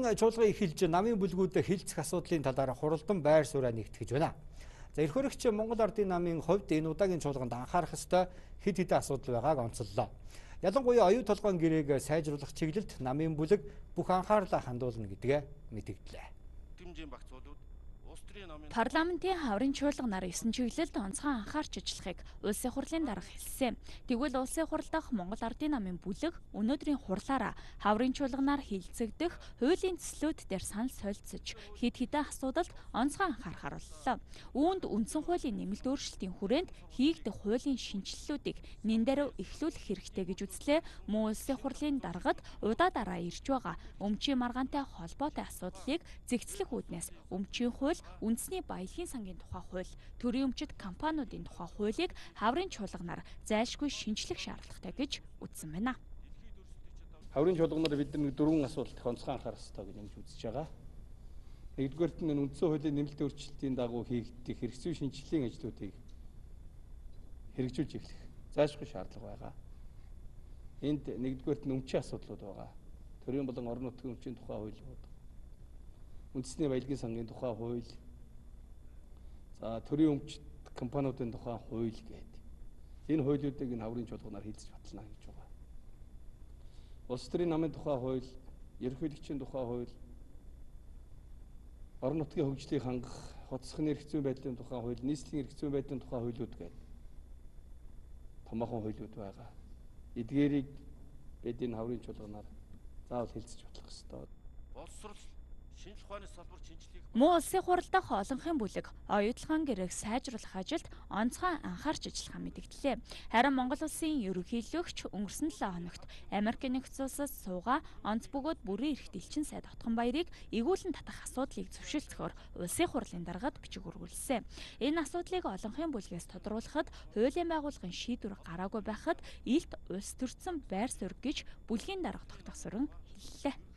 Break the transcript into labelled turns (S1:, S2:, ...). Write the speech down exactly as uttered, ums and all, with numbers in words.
S1: Хуучин чуулган эхэлж намын бүлгүүдэд хилцэх асуудлын талаар хуралдан байр сууриа нэгтгэж байна. За эх хөрөгч Монгол Ардын намын хувьд энэ удаагийн чуулганд анхаарах ёстой хэд хэдэн асуудал байгааг онцоллоо. Ялангуяа оюу толгойн гэрээг сайжруулах чиглэлд намын бүлэг бүх анхаарлаа хандуулна гэдгээ мэдэгдлээ.
S2: Парламентын хаврын чуулганаар есөн чиглэлд онцгой анхаарч ажиллахыг улсын хурлын дарга хэлсэн. Тэгвэл улсын хурал дахь Монгол Ардын намын бүлэг өнөөдрийн хурлаараа хаврын чуулганаар хилцэгдэх хуулийн төслүүд дээр санал солилцож хэд хэдэн асуудалд онцгой анхаарахаар боллоо. Үүнд үндсэн хуулийн нэмэлт өөрчлөлтийн хүрээнд хийгдэх хуулийн шинжилэлүүдийг нэн даруй эхлүүлэх хэрэгтэй гэж үзлээ. Мөн улсын хурлын даргад удаа дараа ирж байгаа өмчийн маргаантай холбоотой асуудлыг зэгцлэх үүднээс өмчийн хууль, үндэсний баялагын сангийн тухай хууль, төрийн өмчит компаниудын тухай хуулийг хаврын чуулганаар зайлшгүй шинжлэх шаардлагатай гэж үзсэн байна.
S3: Хаврын чуулганаар бид нэг дөрвөн асуудалд онцгой анхаарах ёстой гэж ингэж үзэж байгаа. Нэгдүгээрт нь үндсэн хуулийн нэмэлт өөрчлөлтийн дагуу хийгдэх хэрэгцээ шинжилгээний ажлуудыг хэрэгжүүлж эхлэх зайлшгүй шаардлага байгаа. Энд нэгдүгээрт нь өмчийн асуудлууд байгаа. Төрийн болон орон нутгийн өмчийн тухай хуулиуд, үндэсний баялагын сангийн тухай хууль, за төрийн өмчит компаниудын тухай хууль гэдэг. Энэ хуулиудыг энэ хаврын чуулганаар хилцэж батлана гэж байгаа. Улс төрийн намын тухай хууль, ерөнхийлөгчийн тухай хууль, орон нутгийн хөгжлийг хангах, хоцрохны эрх зүйн байдлын тухай хууль, нийслэлийн эрх зүйн байдлын тухай хуулиуд гэдэг томоохон хуулиуд байгаа. Эдгээрийг бид энэ хаврын чуулганаар заавал хилцэж батлах ёстой. Боловсрол
S2: Мөн улсын хурал дахь олонхын бүлэг оюутлогын гэрээг сайжруулах ажилд онцгой анхаарч ажиллахаа мэдэгдлээ. Харин Монгол улсын ерөнхийлөгч өнгөрсөн долоо хоногт Америкийн нэгдсэн улсад суугаа онц бөгөөд бүрийн эрхт элчин сайд Отгон баярыг эгүүлэн татах асуудлыг зөвшөөрцөхөөр улсын хурлын даргад бичиг үргэлжлэсэн. Энэ асуудлыг олонхын бүлгээс тодруулахад хуулийн байгууллагын шийдвэр гараагүй байхад илт улс төрсөн байр суурь гэж Бүлгийн дарга Д.Тогтохсүрэн хэллээ.